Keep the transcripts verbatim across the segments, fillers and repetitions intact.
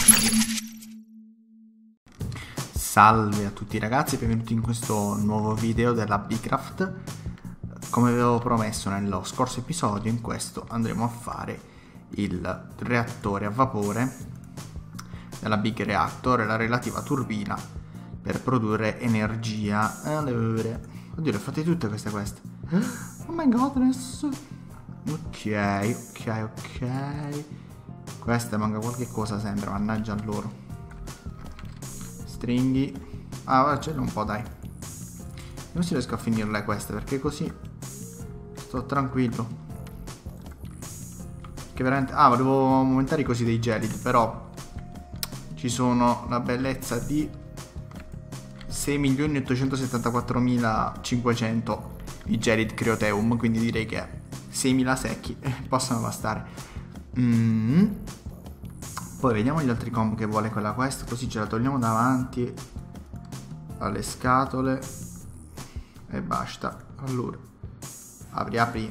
Salve a tutti ragazzi, benvenuti in questo nuovo video della Bcraft. Come vi avevo promesso nello scorso episodio, in questo andremo a fare il reattore a vapore della Big Reactor e la relativa turbina per produrre energia. Allora, oddio, le fate tutte queste queste. Oh my god, adesso... Ok, ok, ok. Queste manca qualche cosa sempre, mannaggia a loro. Stringhi. Ah, ce l'ho un po', dai. Non si riesco a finirle queste, perché così sto tranquillo. Che veramente... Ah, volevo aumentare così dei gelidi, però ci sono la bellezza di sei milioni ottocentosettantaquattromilacinquecento di gelid Cryoteum, quindi direi che seimila secchi possono bastare. mm. Poi vediamo gli altri combo che vuole quella quest, così ce la togliamo davanti alle scatole e basta. Allora apri apri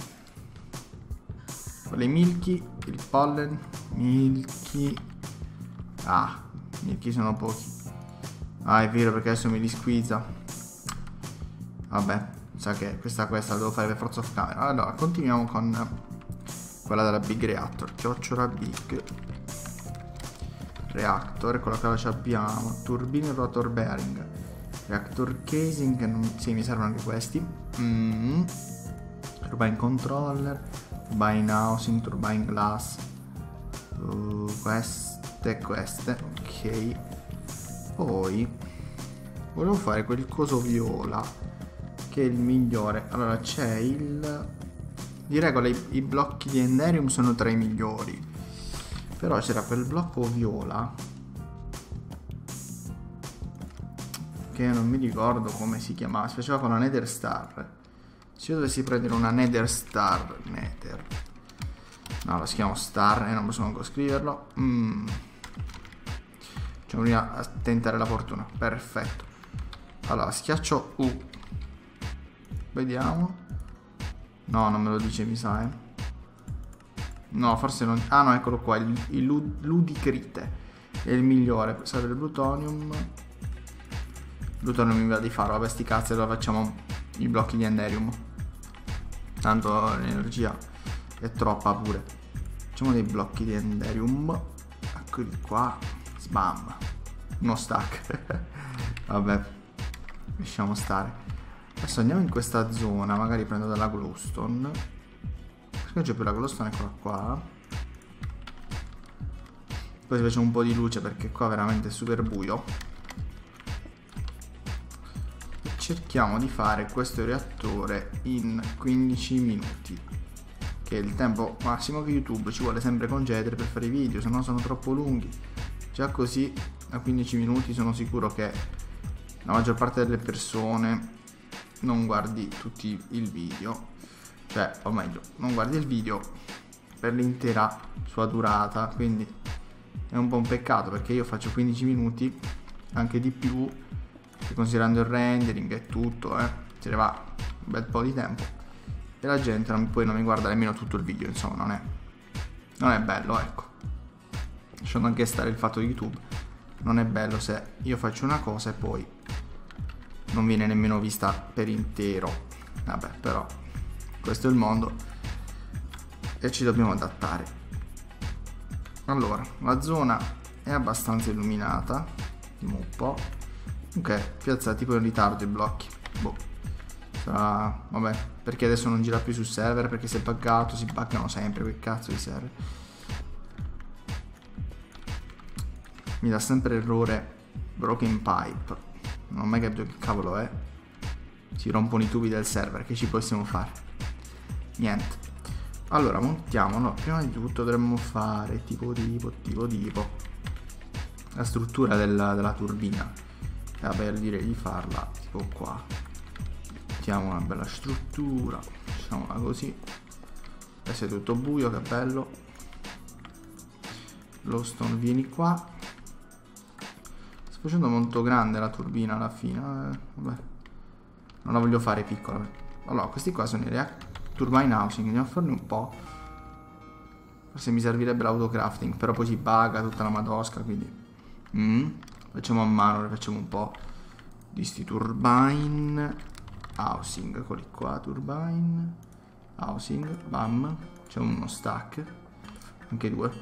le milky, il pollen, milky. Ah, milky sono pochi. Ah, è vero, perché adesso mi li squeeza. Vabbè, sa che questa questa la devo fare per forza off camera. Allora, continuiamo con quella della Big Reactor. Chiocciola Big Reactor, eccola qua, ci abbiamo turbine rotor bearing, reactor casing, non... sì, mi servono anche questi. mm. Turbine controller, turbine housing, turbine glass, uh, queste queste ok. Poi volevo fare quel coso viola che è il migliore. Allora c'è il... di regola i, i blocchi di Enderium sono tra i migliori, però c'era quel blocco viola che non mi ricordo come si chiamava, si faceva con la Nether Star. Se io dovessi prendere una Nether Star, Nether, no, la schiamo Star e non posso manco scriverlo. mm. Facciamo prima a tentare la fortuna. Perfetto. Allora schiaccio U, vediamo. No, non me lo dice, mi sa, eh. No, forse non... Ah no, eccolo qua, il, il Ludicrite è il migliore. Serve il plutonium. Plutonium mi va di faro, vabbè sti cazzi, allora facciamo i blocchi di Enderium. Tanto l'energia è troppa pure. Facciamo dei blocchi di Enderium. Eccoli qua. Sbam. Uno stack. Vabbè, lasciamo stare. Adesso andiamo in questa zona, magari prendo della glowstone. Perché c'è più la glowstone, eccola qua. Poi si facciamo un po' di luce perché qua veramente è super buio. E cerchiamo di fare questo reattore in quindici minuti, che è il tempo massimo che YouTube ci vuole sempre concedere per fare i video, se no sono troppo lunghi. Già così a quindici minuti sono sicuro che la maggior parte delle persone non guardi tutti il video, cioè, o meglio, non guardi il video per l'intera sua durata, quindi è un po' un peccato, perché io faccio quindici minuti, anche di più, considerando il rendering e tutto, eh, se ne va un bel po' di tempo, e la gente non, poi non mi guarda nemmeno tutto il video, insomma, non è, non è bello, ecco. Lasciando anche stare il fatto di YouTube, non è bello se io faccio una cosa e poi non viene nemmeno vista per intero. Vabbè, però questo è il mondo e ci dobbiamo adattare. Allora, la zona è abbastanza illuminata, vediamo un po'. Ok, piazza tipo in ritardo i blocchi. Boh, sarà... vabbè, perché adesso non gira più sul server, perché si è buggato, si buggano sempre quel cazzo di server. Mi dà sempre errore broken pipe. Non ho mai capito che cavolo è. Si rompono i tubi del server, che ci possiamo fare? Niente. Allora montiamo, no, prima di tutto dovremmo fare tipo tipo tipo tipo la struttura della, della turbina. Vabbè, direi di farla tipo qua. Mettiamo una bella struttura, facciamola così. Adesso è tutto buio, che bello. Glowstone, vieni qua. Sto facendo molto grande la turbina alla fine, eh, vabbè. Non la voglio fare piccola. Allora, questi qua sono i react turbine housing, andiamo a farne un po'. Forse mi servirebbe l'autocrafting, però poi si bugga tutta la madosca, quindi mm. facciamo a mano, ne facciamo un po' di sti turbine. Housing, eccoli qua, turbine. Housing, bam. C'è uno stack, anche due.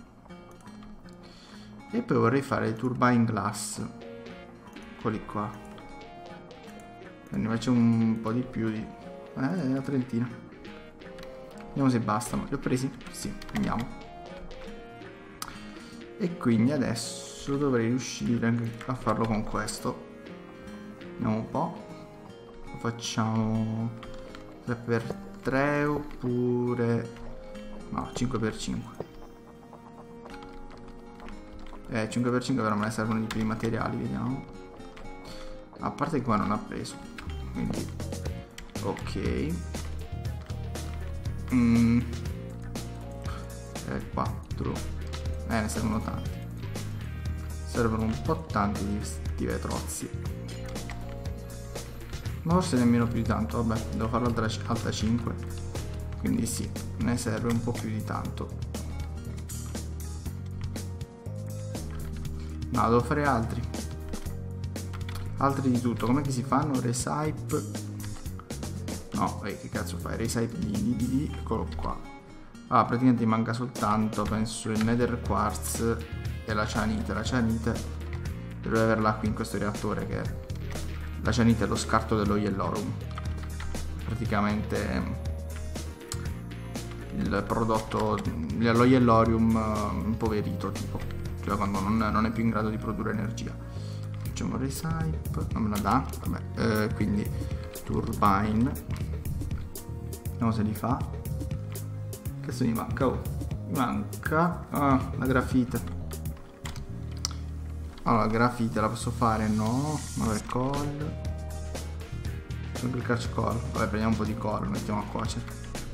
E poi vorrei fare i turbine glass, eccoli qua. E ne facciamo un po' di più di... eh, una trentina. Vediamo se bastano. Li ho presi? Sì, andiamo. E quindi adesso dovrei riuscire anche a farlo con questo. Vediamo un po'. Lo facciamo tre per tre oppure... no, cinque per cinque. Eh, cinque per cinque però me ne servono di più i materiali, vediamo. A parte che qua non ha preso. Quindi... ok. Mm. tre, quattro. Eh, ne servono tanti. Servono un po' tanti di questi vetrozzi. Ma forse nemmeno più di tanto. Vabbè, devo farlo alta, alta cinque. Quindi sì, ne serve un po' più di tanto. No, devo fare altri. Altri di tutto. Com'è che si fanno? Recipe. No, eh, che cazzo fai? Recipe di, di, di, di. Eccolo qua. Ah, praticamente manca soltanto, penso, il nether quartz e la cianite. La cianite dovrei averla qui in questo reattore, che è... la cianite è lo scarto dello yellorum. Praticamente il prodotto, lo yellorium impoverito, tipo, cioè quando non, non è più in grado di produrre energia. Facciamo recipe, non me la dà, vabbè, eh, quindi turbine, vediamo se li fa. Che mi manca? Oh, mi manca ah, la grafite. Allora, la grafite la posso fare? No, vabbè, coal. Devo cliccarci coal. Vabbè, prendiamo un po' di coal, lo mettiamo a cuocere.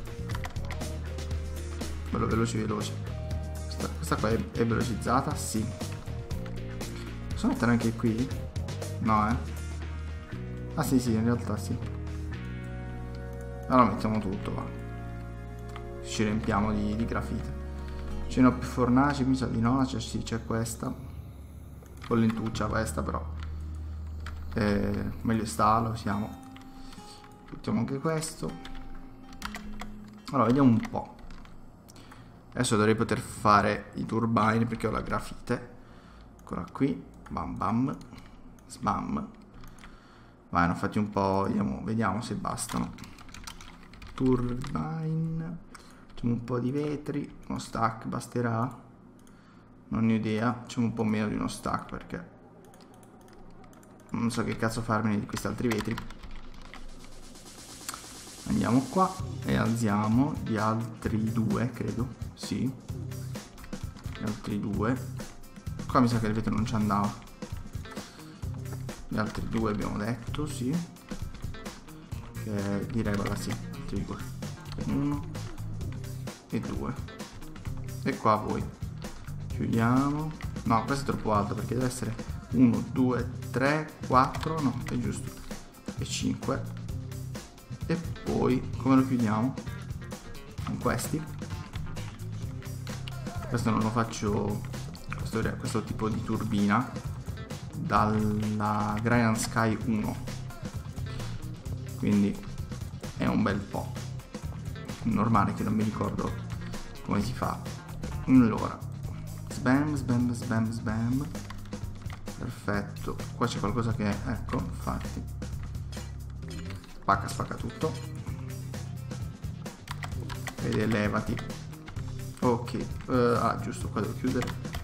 Bello veloce veloce. Questa, questa qua è, è velocizzata? Sì. Posso mettere anche qui? No, eh. Ah sì sì, in realtà sì. Allora mettiamo tutto, va. Ci riempiamo di, di grafite. Ce ne ho più fornaci? Mi sa di no, cioè, sì, c'è questa. Con l'intuccia questa però. Eh, meglio sta, lo usiamo. Mettiamo anche questo. Allora, vediamo un po'. Adesso dovrei poter fare i turbine perché ho la grafite. Eccola qui. Bam bam. Sbam. Vai, ne ho fatti un po'. Vediamo, vediamo se bastano. Turbine. Facciamo un po' di vetri. Uno stack basterà? Non ne ho idea. Facciamo un po' meno di uno stack perché non so che cazzo farmene di questi altri vetri. Andiamo qua e alziamo gli altri due, credo. Sì, gli altri due. Qua mi sa che il vetro non ci andava. Gli altri due abbiamo detto, sì. Che di regola sì, altri due. Uno e due. E qua poi chiudiamo. No, questo è troppo alto perché deve essere uno, due, tre, quattro. No, è giusto. E cinque. E poi come lo chiudiamo? Con questi. Questo non lo faccio, questo, questo tipo di turbina dalla Gryan Sky uno, quindi è un bel po'. Normale che non mi ricordo come si fa. Allora, sbam, sbam, sbam, sbam. Perfetto. Qua c'è qualcosa che, ecco, infatti. Spacca, spacca tutto. Ed elevati. Ok, uh, ah giusto, qua devo chiudere.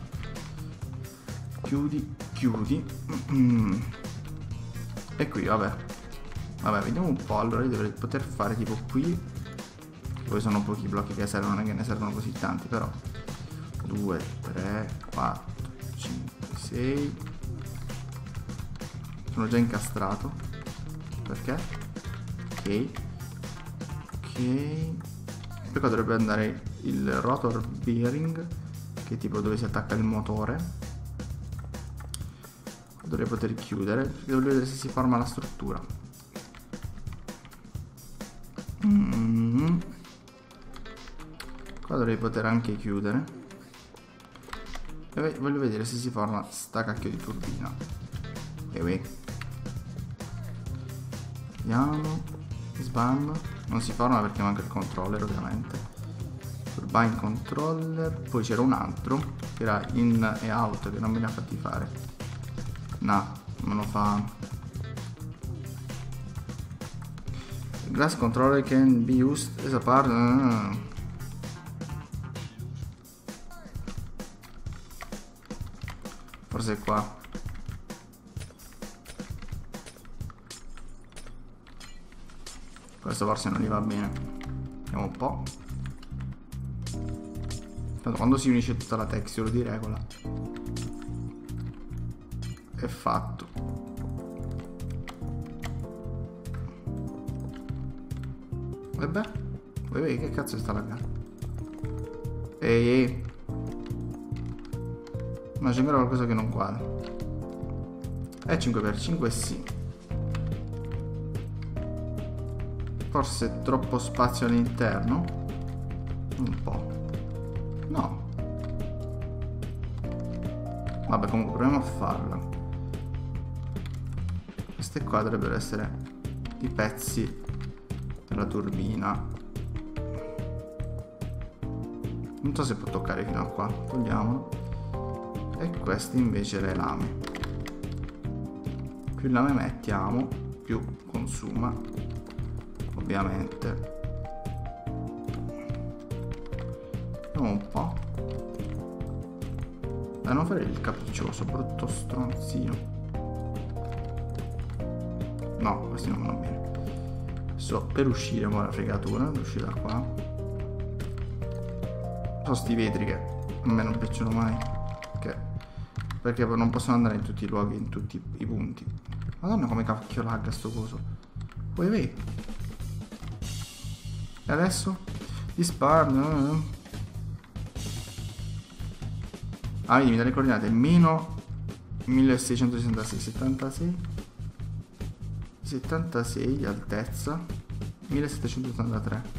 Chiudi, chiudi. Mm. E qui, vabbè. Vabbè, vediamo un po'. Allora io dovrei poter fare tipo qui. Poi sono pochi blocchi che servono, non è che ne servono così tanti, però. due, tre, quattro, cinque, sei. Sono già incastrato. Perché? Ok. Ok. Poi qua dovrebbe andare il rotor bearing, che è tipo dove si attacca il motore. Dovrei poter chiudere, perché devo vedere se si forma la struttura. Mm. Qua dovrei poter anche chiudere. E voglio vedere se si forma sta cacchio di turbina. E we. Vediamo. Sbam. Non si forma perché manca il controller, ovviamente. Turbine controller. Poi c'era un altro che era in e out, che non me ne ha fatti fare. No, non lo fa. Glass controller can be used as a part. Uh. Forse è qua. Questo forse non gli va bene. Vediamo un po'. Tanto quando si unisce tutta la texture di regola è fatto. Vabbè, vabbè, che cazzo sta laggando? Ehi, ehi. Ma c'è ancora qualcosa che non quadra. È cinque per cinque, sì. Forse troppo spazio all'interno. Un po'. No. Vabbè, comunque proviamo a farla. Queste qua dovrebbero essere i pezzi della turbina. Non so se può toccare fino a qua. Togliamolo. E queste invece le lame. Più lame mettiamo, più consuma, ovviamente. Vediamo un po'. Dai, non fare il capriccioso, brutto stronzino. No, questi non vanno bene. Adesso per uscire mo' la fregatura, per uscire da qua. Sono sti vetri che a me non piacciono mai. Perché non possono andare in tutti i luoghi, in tutti i punti. Madonna, come cacchio lagga sto coso. Vuoi vedere? E adesso? Dispar. Ah, vedi, mi dà le coordinate. Meno milleseicentosessantasei. settantasei. settantasei di altezza. millesettecentottantatré.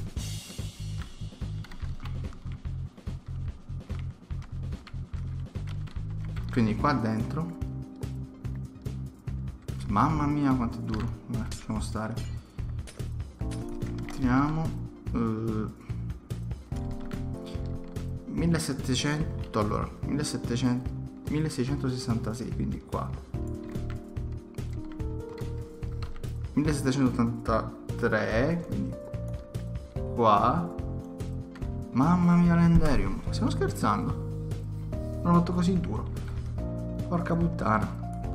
Quindi qua dentro. Mamma mia quanto è duro. Vabbè, lasciamo stare. Tiriamo uh, millesettecento. Allora millesettecento, milleseicentosessantasei. Quindi qua millesettecentottantatré. Quindi qua. Mamma mia, l'Enderium. Stiamo scherzando? Non l'ho fatto così duro. Porca puttana.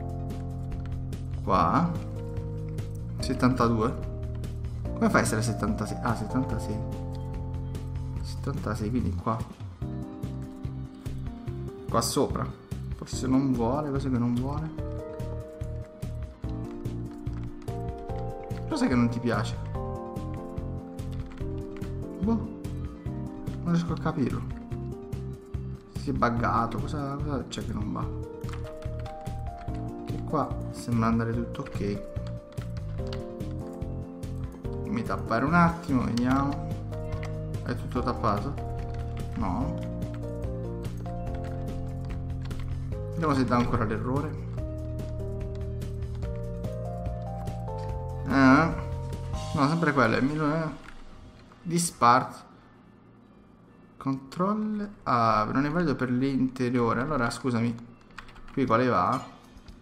Qua settantadue. Come fai a essere settantasei? Ah, settantasei. settantasei, quindi qua. Qua sopra. Forse non vuole, cose che non vuole. Cosa che non ti piace? Boh. Non riesco a capirlo. Si è buggato. Cosa, cosa c'è che non va? Qua sembra andare tutto ok. Mi tappare un attimo, vediamo. È tutto tappato? No. Vediamo se dà ancora l'errore. Eh. No, sempre quello. È mille... Dispart. Control. Ah, non è valido per l'interiore. Allora, scusami. Qui quale va?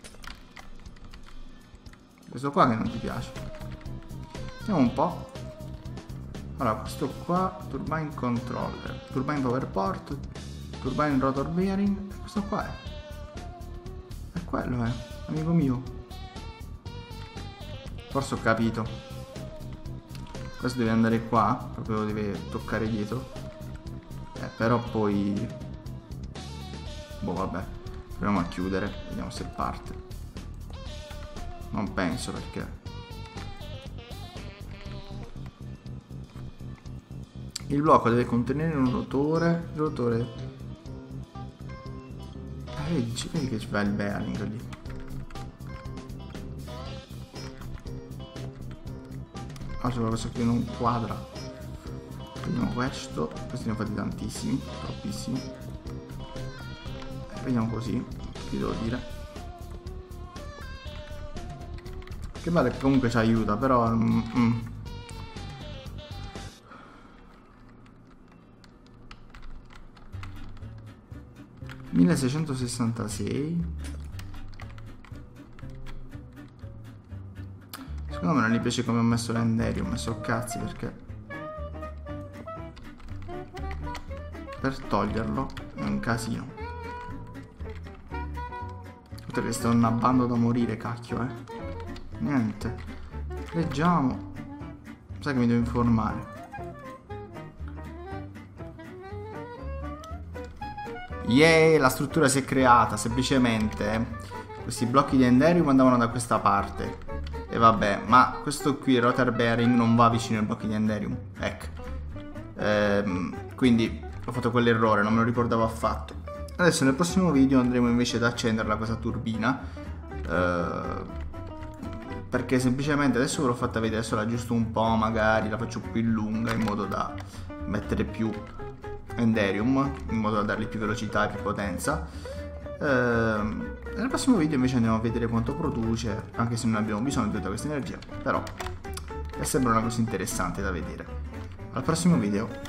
Questo qua che non ti piace. Vediamo un po'. Allora, questo qua, Turbine Controller, Turbine Power Port, Turbine Rotor Bearing. Questo qua è. È quello, eh, amico mio. Forse ho capito. Questo deve andare qua, proprio deve toccare dietro. Eh, però poi... Boh, vabbè. Proviamo a chiudere, vediamo se parte. Non penso perché il blocco deve contenere un rotore. Il rotore. Eh, vedi, vedi che c'è il bearing lì. Ah, c'è qualcosa che non quadra. Vediamo questo, questi ne ho fatti tantissimi, troppissimi. Vediamo così, vi devo dire. Che bello che comunque ci aiuta, però... Mm, mm. milleseicentosessantasei. Secondo me non gli piace come ho messo l'Enderium, ho messo cazzi perché per toglierlo è un casino. Oltre che sto nabbando da morire, cacchio, eh. Niente. Leggiamo. Sai che mi devo informare. Yay, la struttura si è creata, semplicemente questi blocchi di Enderium andavano da questa parte. E vabbè, ma questo qui, il rotor bearing, non va vicino ai blocchi di Enderium. Ecco. Ehm, quindi ho fatto quell'errore, non me lo ricordavo affatto. Adesso nel prossimo video andremo invece ad accenderla questa turbina. Eh, perché semplicemente adesso ve l'ho fatta vedere, adesso la aggiusto un po', magari la faccio più lunga in modo da mettere più Enderium, in modo da dargli più velocità e più potenza. Ehm, nel prossimo video invece andiamo a vedere quanto produce, anche se non abbiamo bisogno di tutta questa energia, però è sempre una cosa interessante da vedere. Al prossimo video.